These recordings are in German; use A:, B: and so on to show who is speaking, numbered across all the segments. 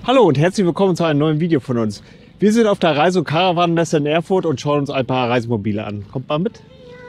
A: Hallo und herzlich willkommen zu einem neuen Video von uns. Wir sind auf der Reise- und Caravan-Messe in Erfurt und schauen uns ein paar Reisemobile an. Kommt mal mit!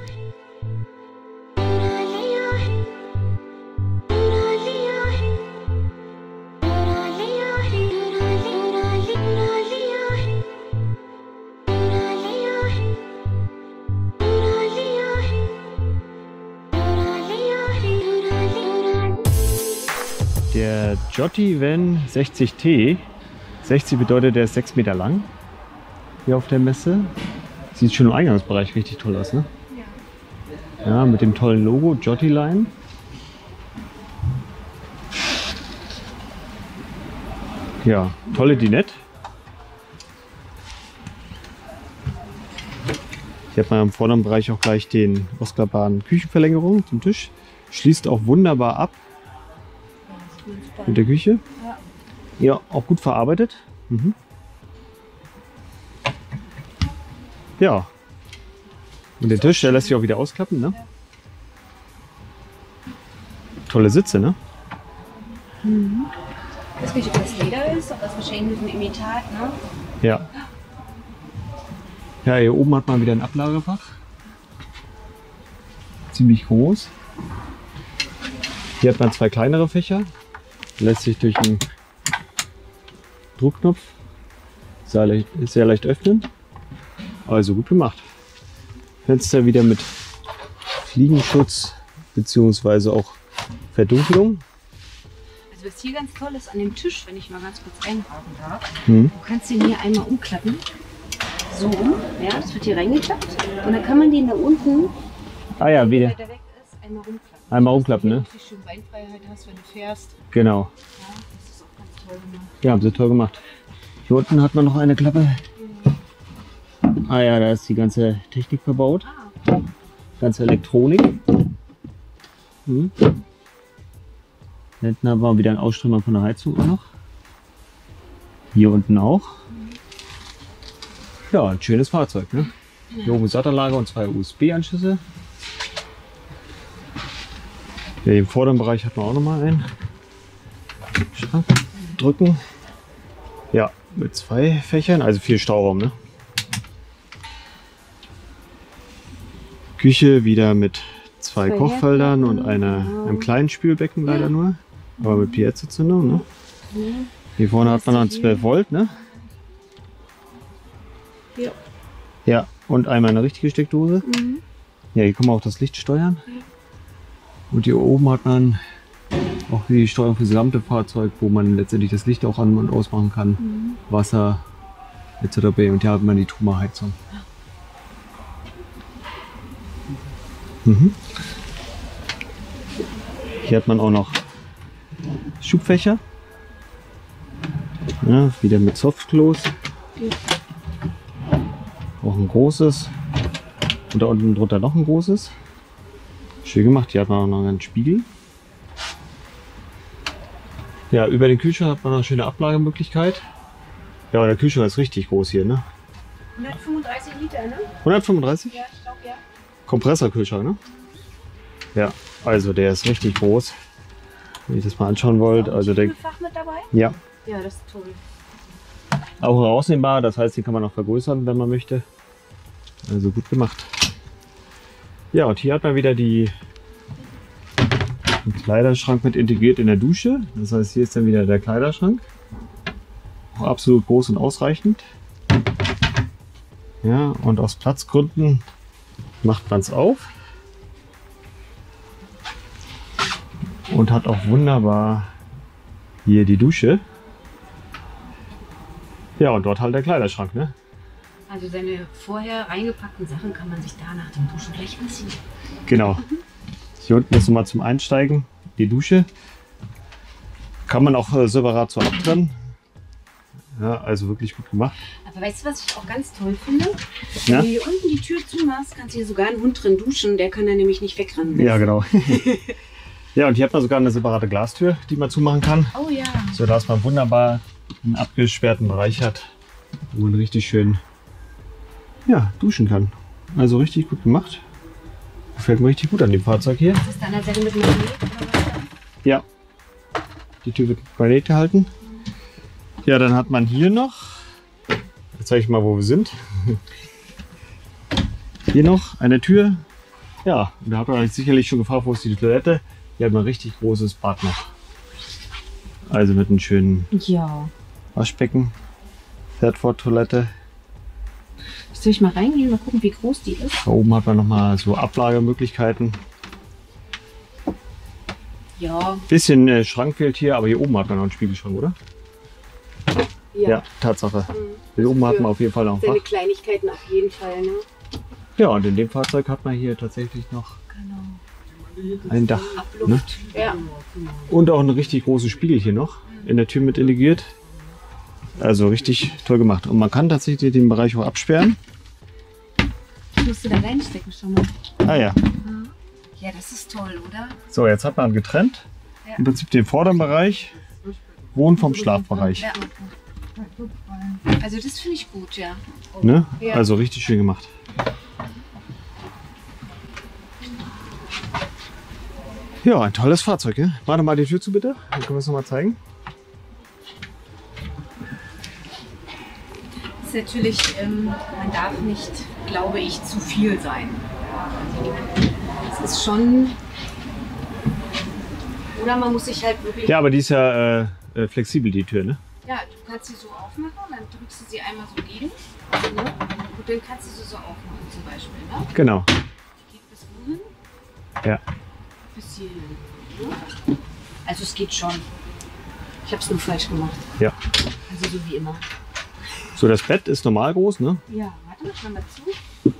A: Der Jotti Van 60T. 60 bedeutet, der ist 6 Meter lang. Hier auf der Messe. Sieht schon im Eingangsbereich richtig toll aus, ne? Ja, mit dem tollen Logo Jotti Line. Ja, tolle Dinette. Hier hat man im vorderen Bereich auch gleich den ausklappbaren Küchenverlängerung zum Tisch. Schließt auch wunderbar ab. Mit der Küche. Ja, auch gut verarbeitet. Mhm. Ja. Und der Tisch, der lässt sich auch wieder ausklappen, ne? Tolle Sitze, ne?
B: Mhm. Ich weiß nicht, ob das Leder ist, ob das wahrscheinlich ein Imitat, ne?
A: Ja. Ja, hier oben hat man wieder ein Ablagefach. Ziemlich groß. Hier hat man zwei kleinere Fächer. Lässt sich durch einen Druckknopf sehr leicht öffnen. Also gut gemacht. Fenster wieder mit Fliegenschutz bzw. auch Verdunklung.
B: Also was hier ganz toll ist an dem Tisch, wenn ich mal ganz kurz einhaken darf, du kannst den hier einmal umklappen. So rum, ja, das wird hier reingeklappt. Und dann kann man den da unten,
A: wieder.
B: Der weg ist, einmal rumklappen.
A: Einmal umklappen, ne?
B: Dass du schön Beinfreiheit hast, wenn du fährst.
A: Genau.
B: Ja, das ist auch ganz toll gemacht.
A: Ja, haben sie toll gemacht. Hier unten hat man noch eine Klappe. Ah ja, da ist die ganze Technik verbaut. Ganze Elektronik. Mhm. Hinten haben wir wieder einen Ausströmer von der Heizung auch noch. Hier unten auch. Ja, ein schönes Fahrzeug, ne? Hier oben Sattelanlage und zwei USB-Anschlüsse. Ja, im vorderen Bereich hat man auch noch mal einen Schrank. Drücken. Ja, mit zwei Fächern, also viel Stauraum, ne? Küche wieder mit zwei Kochfeldern und einem kleinen Spülbecken leider nur. Aber mit Piezo-Zündung, ne? Hier vorne hat man dann 12 Volt, ne?
B: Ja.
A: Ja, und einmal eine richtige Steckdose. Ja, hier kann man auch das Licht steuern. Und hier oben hat man auch die Steuerung für das gesamte Fahrzeug, wo man letztendlich das Licht auch an- und ausmachen kann. Wasser etc. Und hier hat man die Truma-Heizung. Hier hat man auch noch Schubfächer. Ja, wieder mit Softklos. Auch ein großes. Und da unten drunter noch ein großes. Schön gemacht. Hier hat man auch noch einen Spiegel. Ja, über den Kühlschrank hat man noch eine schöne Ablagemöglichkeit. Ja, und der Kühlschrank ist richtig groß hier, ne?
B: 135 Liter, ne?
A: 135?
B: Ja, ich glaube, ja.
A: Kompressorkühlschrank, ne? Ja, also der ist richtig groß. Wenn ihr das mal anschauen wollt. Also der,
B: Fach mit dabei?
A: ja,
B: Ja, das ist toll.
A: auch herausnehmbar. Das heißt, den kann man noch vergrößern, wenn man möchte. Also gut gemacht. Ja, und hier hat man wieder den Kleiderschrank mit integriert in der Dusche. Das heißt, hier ist dann wieder der Kleiderschrank. Auch absolut groß und ausreichend. Ja, und aus Platzgründen macht man es auf. Und hat auch wunderbar hier die Dusche. Ja, und dort halt der Kleiderschrank, ne?
B: Also seine vorher eingepackten Sachen kann man sich da nach dem Duschen gleich anziehen.
A: Genau. Hier unten ist nochmal zum Einsteigen die Dusche. Kann man auch separat so abtrennen. Ja, also wirklich gut gemacht.
B: Aber weißt du, was ich auch ganz toll finde?
A: Ja?
B: Wenn du hier unten die Tür zumachst, kannst du hier sogar einen Hund drin duschen. Der kann da nämlich nicht wegrennen.
A: Ja, genau. Ja, und hier hat man sogar eine separate Glastür, die man zumachen kann.
B: Oh ja.
A: So dass man wunderbar einen abgesperrten Bereich hat, wo man richtig schön duschen kann. Also richtig gut gemacht. Gefällt mir richtig gut an dem Fahrzeug hier.
B: Das ist an der Seite mit Magnet oder was?
A: Ja. Die Tür wird mit Magnet gehalten. Ja, dann hat man hier noch, jetzt zeige ich mal, wo wir sind. Hier noch eine Tür. Ja, und da habt ihr euch sicherlich schon gefragt, wo ist die Toilette? Hier hat man ein richtig großes Bad noch. Also mit einem schönen Waschbecken. Therford-Toilette.
B: Soll ich mal reingehen, mal gucken, wie groß die ist?
A: Da oben hat man nochmal so Ablagemöglichkeiten.
B: Ja.
A: Bisschen Schrank fehlt hier, aber hier oben hat man noch einen Spiegelschrank, oder? Ja, Tatsache. Hier oben hat man auf jeden Fall noch ein
B: Seine
A: Fach.
B: Kleinigkeiten auf jeden Fall, ne?
A: Ja, und in dem Fahrzeug hat man hier tatsächlich noch ein Dach. Ne?
B: Ja.
A: Und auch einen richtig großen Spiegel hier noch in der Tür mit integriert. Also richtig toll gemacht. Und man kann tatsächlich den Bereich auch absperren.
B: Ich musste da reinstecken schon mal.
A: Ah ja.
B: Ja, das ist toll, oder?
A: So, jetzt hat man getrennt. Im Prinzip den vorderen Bereich, Wohn- vom Schlafbereich.
B: Ja. Also das finde ich gut, ja.
A: Ne?
B: Ja.
A: Also richtig schön gemacht. Ja, ein tolles Fahrzeug. Ja? Warte mal die Tür zu, bitte. Dann können wir es nochmal zeigen.
B: Ist natürlich, man darf nicht, glaube ich, zu viel sein. Es ist schon... Oder man muss sich halt wirklich...
A: Ja, aber die ist ja flexibel, die Tür, ne?
B: Ja, du kannst sie so aufmachen, dann drückst du sie einmal so gegen. Ne? Und dann kannst du sie so aufmachen zum Beispiel. Ne?
A: Genau.
B: Die geht bis wohin?
A: Ja.
B: Bis hierhin. Ne? Also es geht schon. Ich habe es nur falsch gemacht.
A: Ja.
B: Also so wie immer.
A: So, das Bett ist normal groß, ne?
B: Ja, warte mal, schau mal zu.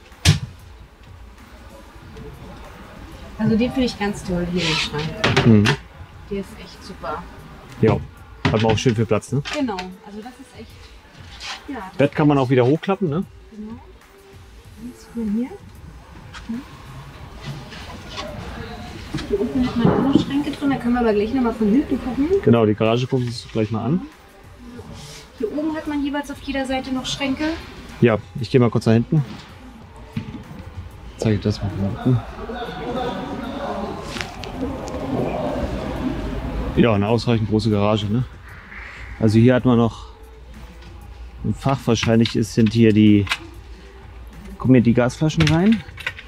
B: Also den finde ich ganz toll hier im Schrank.
A: Mhm.
B: Der ist echt super.
A: Ja. Hat man auch schön viel Platz, ne?
B: Genau, also das ist echt. Ja,
A: Bett kann man auch wieder hochklappen, ne?
B: genau. Und hier. Hier unten hat man auch noch Schränke drin, da können wir aber gleich nochmal von hinten gucken.
A: Genau, die Garage gucken wir uns gleich mal an.
B: Hier oben hat man jeweils auf jeder Seite noch Schränke.
A: Ja, ich gehe mal kurz nach hinten. Zeige ich das mal von hinten. Ja, eine ausreichend große Garage, ne? Also hier hat man noch ein Fach, wahrscheinlich sind hier die, kommen hier die Gasflaschen rein.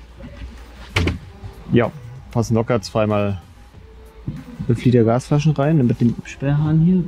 A: Ja, passen locker zweimal 5 Liter Gasflaschen rein mit dem Absperrhahn hier.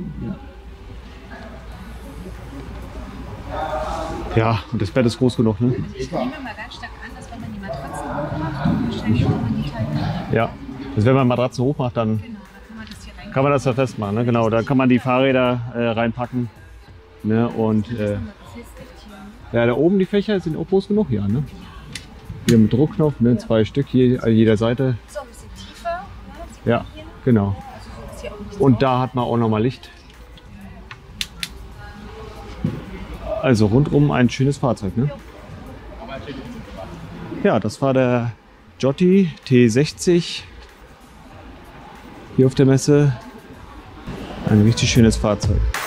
A: Ja, und das Bett ist groß genug, ne?
B: Ich nehme mal ganz stark an, dass wenn man die Matratzen hochmacht, wahrscheinlich kann man die Teile.
A: Ja, also wenn man Matratzen hochmacht, dann
B: Genau, dann kann man das hier rein.
A: kann man das da festmachen, ne? Genau, da kann man die Fahrräder reinpacken. Ne? Und ja, da oben die Fächer sind auch groß genug, ja, ne? Hier mit Druckknopf, ne? 2 Stück hier an jeder Seite.
B: Ist auch ein bisschen tiefer. Ne?
A: Ja, genau.
B: Also so ist hier auch nicht
A: Und da hat man auch nochmal Licht. Also rundum ein schönes Fahrzeug, ne? Ja, das war der Jotti T60 hier auf der Messe. Ein richtig schönes Fahrzeug.